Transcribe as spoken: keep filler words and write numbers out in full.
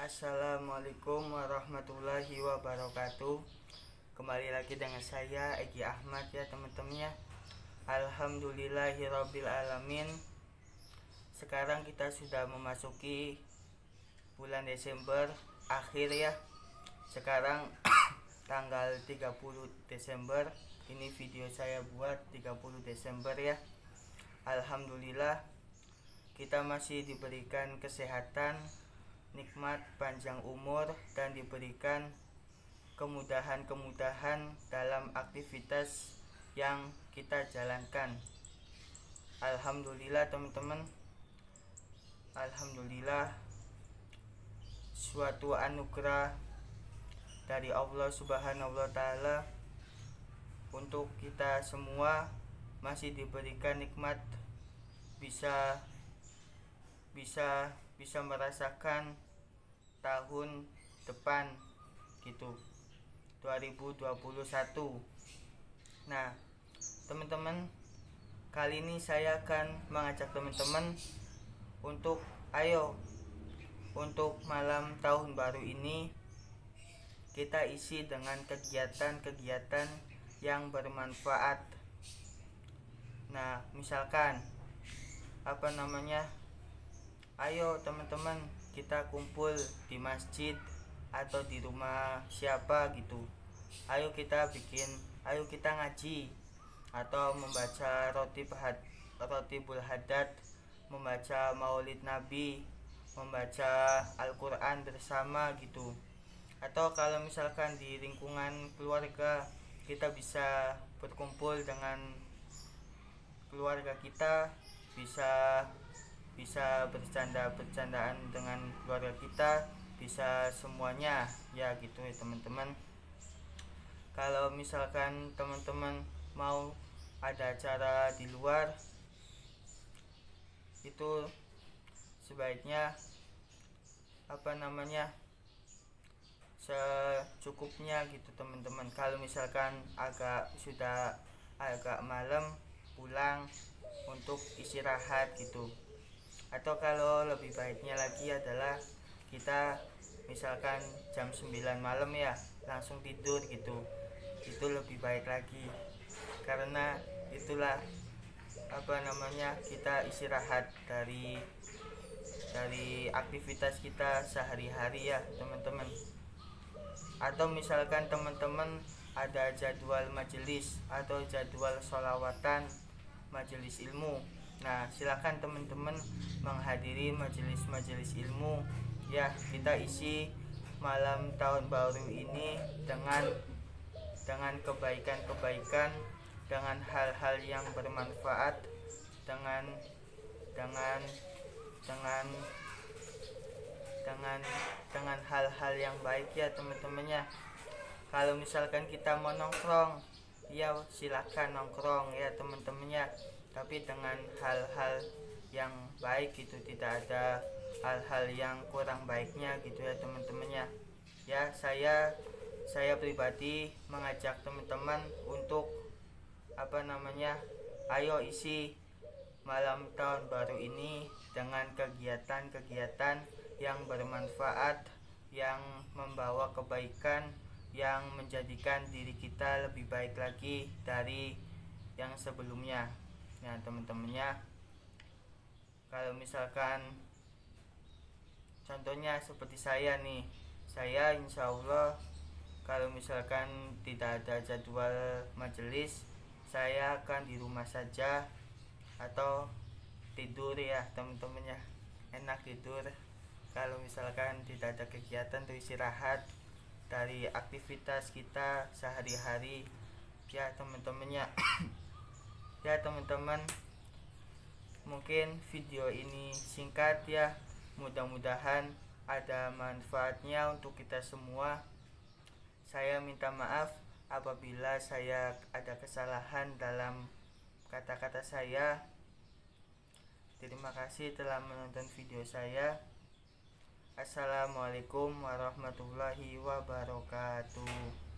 Assalamualaikum warahmatullahi wabarakatuh. Kembali lagi dengan saya Egi Ahmad ya teman-teman ya. Alhamdulillahirabbil alamin. Sekarang kita sudah memasuki bulan Desember akhir ya. Sekarang tanggal tiga puluh Desember. Ini video saya buat tiga puluh Desember ya. Alhamdulillah kita masih diberikan kesehatan, nikmat panjang umur, dan diberikan kemudahan-kemudahan dalam aktivitas yang kita jalankan. Alhamdulillah teman-teman. Alhamdulillah suatu anugerah dari Allah Subhanahu wa taala untuk kita semua masih diberikan nikmat bisa bisa bisa merasakan tahun depan gitu, dua ribu dua puluh satu. Nah teman-teman, kali ini saya akan mengajak teman-teman untuk ayo untuk malam tahun baru ini kita isi dengan kegiatan-kegiatan yang bermanfaat. Nah misalkan apa namanya, ayo teman-teman kita kumpul di masjid atau di rumah siapa gitu. Ayo kita bikin, ayo kita ngaji atau membaca roti bahad, rotibul hadat, membaca maulid nabi, membaca Al-Quran bersama gitu. Atau kalau misalkan di lingkungan keluarga, kita bisa berkumpul dengan keluarga kita, bisa bisa bercanda-bercandaan dengan keluarga kita, bisa semuanya ya gitu ya teman-teman. Kalau misalkan teman-teman mau ada acara di luar, itu sebaiknya apa namanya secukupnya gitu teman-teman. Kalau misalkan agak sudah agak malam pulang untuk istirahat gitu. Atau kalau lebih baiknya lagi adalah kita misalkan jam sembilan malam ya langsung tidur gitu. Itu lebih baik lagi, karena itulah apa namanya kita istirahat dari dari aktivitas kita sehari-hari ya teman-teman. Atau misalkan teman-teman ada jadwal majelis atau jadwal sholawatan majelis ilmu, nah silakan teman-teman menghadiri majelis-majelis ilmu ya. Kita isi malam tahun baru ini dengan dengan kebaikan-kebaikan, dengan hal-hal yang bermanfaat, dengan dengan dengan dengan dengan hal-hal yang baik ya teman-temannya. Kalau misalkan kita mau nongkrong, ya silakan nongkrong ya teman-temannya, tapi dengan hal-hal yang baik gitu, tidak ada hal-hal yang kurang baiknya gitu ya teman-temannya. Ya saya saya pribadi mengajak teman-teman untuk apa namanya, ayo isi malam tahun baru ini dengan kegiatan-kegiatan yang bermanfaat, yang membawa kebaikan, yang menjadikan diri kita lebih baik lagi dari yang sebelumnya ya teman-temannya. Kalau misalkan contohnya seperti saya nih, saya insya Allah kalau misalkan tidak ada jadwal majelis, saya akan di rumah saja atau tidur ya teman-temannya. Enak tidur kalau misalkan tidak ada kegiatan, tuh istirahat dari aktivitas kita sehari-hari ya teman-temannya. Ya teman-teman, mungkin video ini singkat ya, mudah-mudahan ada manfaatnya untuk kita semua. Saya minta maaf apabila saya ada kesalahan dalam kata-kata saya. Terima kasih telah menonton video saya. Assalamualaikum warahmatullahi wabarakatuh.